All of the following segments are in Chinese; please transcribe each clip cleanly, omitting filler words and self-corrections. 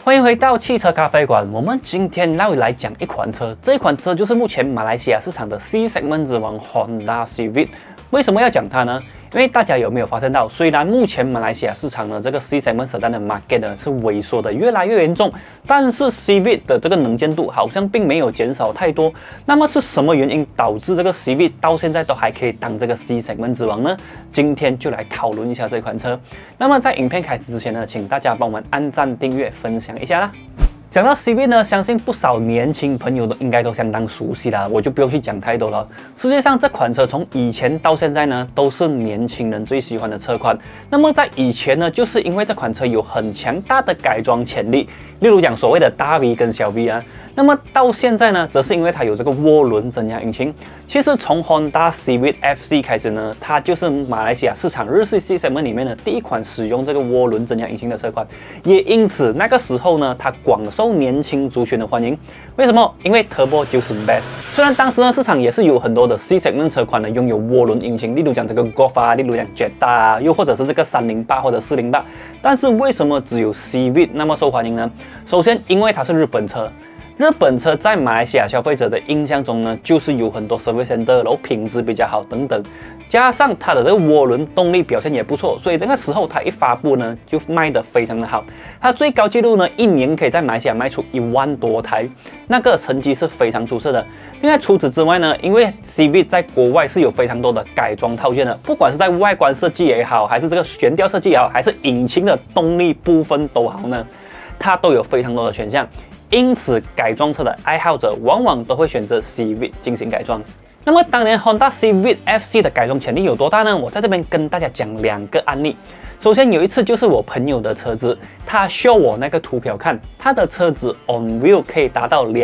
欢迎回到汽车咖啡馆。我们今天要来讲一款车，这一款车就是目前马来西亚市场的 C segment 之王 Honda Civic。为什么要讲它呢？因为大家有没有发现到，虽然目前马来西亚市场呢这个 C segment sedan 的 market 呢是萎缩的越来越严重，但是 Civic 的这个能见度好像并没有减少太多。那么是什么原因导致这个 Civic 到现在都还可以当这个 C segment 之王呢？今天就来讨论一下这款车。那么在影片开始之前呢，请大家帮我们按赞、订阅、分享一下啦。讲到 Civic 呢，相信不少年轻朋友应该都相当熟悉啦，我就不用去讲太多了。实际上，这款车从以前到现在呢，都是年轻人最喜欢的车款。那么在以前呢，就是因为这款车有很强大的改装潜力，例如讲所谓的大 V 跟小 V 啊。那么到现在呢，则是因为它有这个涡轮增压引擎。其实从 Honda Civic FC 开始呢，它就是马来西亚市场日系 C segment 里面的第一款使用这个涡轮增压引擎的车款，也因此那个时候呢，它广受年轻族群的欢迎。为什么？因为 Turbo 就是 best。虽然当时呢，市场也是有很多的 C segment 车款呢拥有涡轮引擎，例如讲这个 Golf 啊，例如讲 Jetta 啊，又或者是这个308或者408，但是为什么只有 Civic 那么受欢迎呢？首先，因为它是日本车。日本车在马来西亚消费者的印象中呢，就是有很多 service center， 然后品质比较好等等，加上它的这个涡轮动力表现也不错，所以这个时候它一发布呢，就卖得非常的好。它最高纪录呢，一年可以在马来西亚卖出1万多台，那个成绩是非常出色的。另外除此之外呢，因为 Civic 在国外是有非常多的改装套件的，不管是在外观设计也好，还是这个悬吊设计也好，还是引擎的动力部分都好呢，它都有非常多的选项。因此，改装车的爱好者往往都会选择 Civic 进行改装。那么，当年 Honda Civic FC 的改装潜力有多大呢？我在这边跟大家讲2个案例。首先有一次就是我朋友的车子，他 show 我那个图表看，他的车子 on wheel 可以达到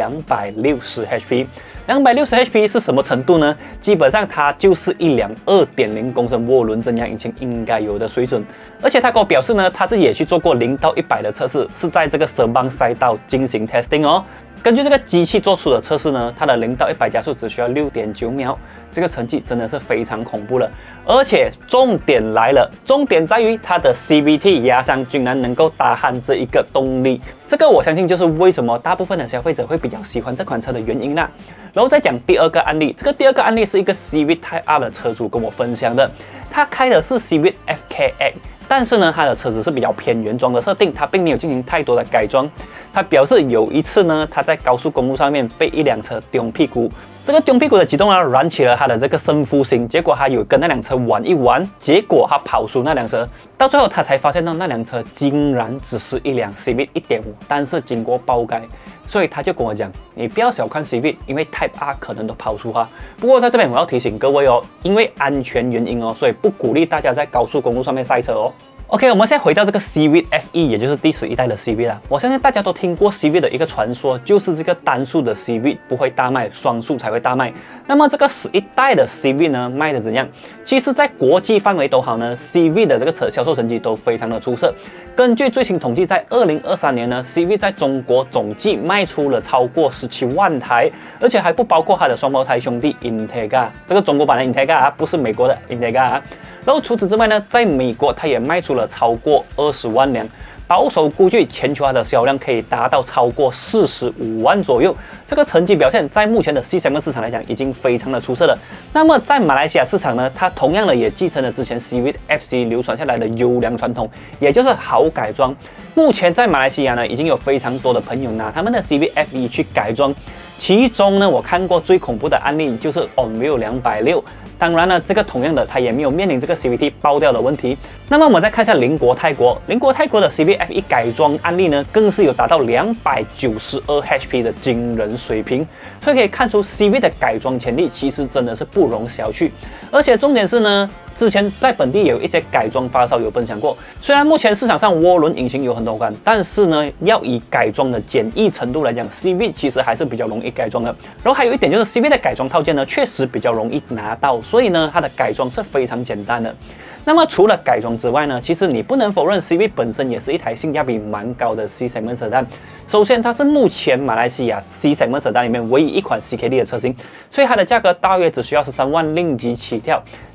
260 HP。260 HP 是什么程度呢？基本上它就是一辆2.0公升涡轮增压引擎应该有的水准。而且他跟我表示呢，他自己也去做过0到100的测试，是在这个Seremban赛道进行 testing 哦。根据这个机器做出的测试呢，它的0到100加速只需要6.9秒，这个成绩真的是非常恐怖了。而且重点来了，重点在于它的 CVT 压箱竟然能够打鼾这一个动力，这个我相信就是为什么大部分的消费者会比较喜欢这款车的原因啦。然后再讲第2个案例，这个第2个案例是一个 Civic Type R 的车主跟我分享的，他开的是 Civic FKX。但是呢，他的车子是比较偏原装的设定，他并没有进行太多的改装。他表示有一次呢，他在高速公路上面被一辆车丢屁股，这个丢屁股的举动呢，燃起了他的这个胜负心。结果他有跟那辆车玩一玩，结果他跑输那辆车，到最后他才发现到那辆车竟然只是一辆 Civic 1.5，但是经过爆改。所以他就跟我讲，你不要小看 Civic， 因为 Type R 可能都跑输它。不过在这边我要提醒各位哦，因为安全原因哦，所以不鼓励大家在高速公路上面赛车哦。OK， 我们现在回到这个 Civic FE， 也就是第11代的 Civic 啦。我相信大家都听过 Civic 的一个传说，就是这个单速的 Civic 不会大卖，双速才会大卖。那么这个11代的 Civic 呢，卖的怎样？其实，在国际范围都好呢 ，Civic 的这个车销售成绩都非常的出色。根据最新统计，在2023年呢 ，Civic 在中国总计卖出了超过17万台，而且还不包括它的双胞胎兄弟 Integra， 这个中国版的 Integra 啊，不是美国的 Integra 啊。然后除此之外呢，在美国它也卖出了超过20万辆，保守估计全球它的销量可以达到超过45万左右。这个成绩表现在目前的 C segment 市场来讲已经非常的出色了。那么在马来西亚市场呢，它同样的也继承了之前 Civic FC 流传下来的优良传统，也就是好改装。目前在马来西亚呢，已经有非常多的朋友拿他们的 Civic FE 去改装，其中呢，我看过最恐怖的案例就是 on wheel 260。当然了，这个同样的，它也没有面临这个 CVT 爆掉的问题。那么我们再看一下邻国泰国的 Civic FE 改装案例呢，更是有达到292 HP 的惊人水平。所以可以看出 Civic 的改装潜力其实真的是不容小觑。而且重点是呢，之前在本地也有一些改装发烧友分享过，虽然目前市场上涡轮引擎有很多款，但是呢，要以改装的简易程度来讲 ，Civic 其实还是比较容易改装的。然后还有一点就是 Civic 的改装套件呢，确实比较容易拿到，所以呢，它的改装是非常简单的。那么除了改装之外呢，其实你不能否认 Civic 本身也是一台性价比蛮高的 C segment sedan。首先，它是目前马来西亚 C segment sedan 里面唯一一款 CKD 的车型，所以它的价格大约只需要13万令吉起跳。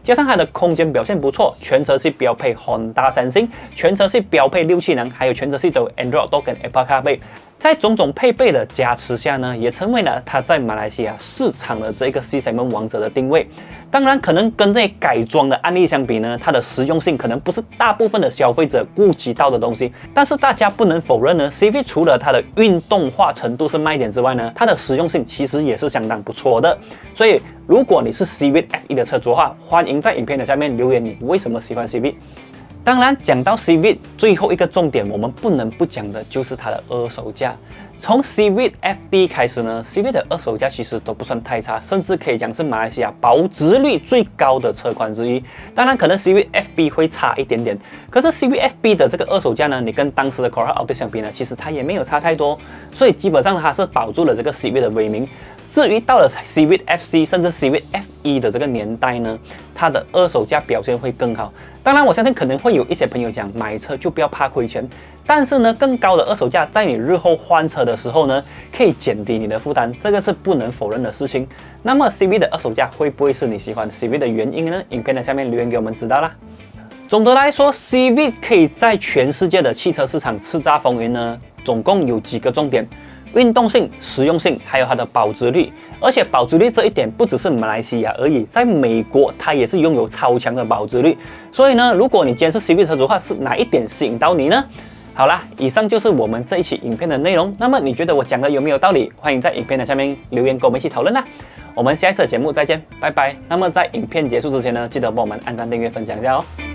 加上它的空间表现不错，全车系标配 Honda Sensing， 全车系标配6气囊，还有全车系都有 Android Auto 跟 Apple CarPlay。在种种配备的加持下呢，也成为了它在马来西亚市场的这个 C segment 王者的定位。当然，可能跟这些改装的案例相比呢，它的实用性可能不是大部分的消费者顾及到的东西。但是大家不能否认呢 ，Civic 除了它的运动化程度是卖点之外呢，它的实用性其实也是相当不错的。所以，如果你是 Civic FE 的车主的话，欢迎在影片的下面留言你为什么喜欢 Civic。当然，讲到 Civic， 最后一个重点我们不能不讲的就是它的二手价。从 Civic FD 开始呢 ，Civic 的二手价其实都不算太差，甚至可以讲是马来西亚保值率最高的车款之一。当然，可能 Civic FB 会差一点点，可是 Civic FB 的这个二手价呢，你跟当时的 Corolla Altis 相比呢，其实它也没有差太多，所以基本上它是保住了这个 Civic 的威名。至于到了 Civic FC 甚至 Civic FE 的这个年代呢，它的二手价表现会更好。当然，我相信可能会有一些朋友讲，买车就不要怕亏钱。但是呢，更高的二手价在你日后换车的时候呢，可以减低你的负担，这个是不能否认的事情。那么 Civic 的二手价会不会是你喜欢 Civic 的原因呢？影片的下面留言给我们知道啦。总的来说 ，Civic 可以在全世界的汽车市场叱咤风云呢，总共有几个重点。运动性、实用性，还有它的保值率，而且保值率这一点不只是马来西亚而已，在美国它也是拥有超强的保值率。所以呢，如果你今天是 Civic 车主的话，是哪一点吸引到你呢？好啦，以上就是我们这一期影片的内容。那么你觉得我讲的有没有道理？欢迎在影片的下面留言跟我们一起讨论啦。我们下一次的节目再见，拜拜。那么在影片结束之前呢，记得帮我们按赞、订阅、分享一下哦。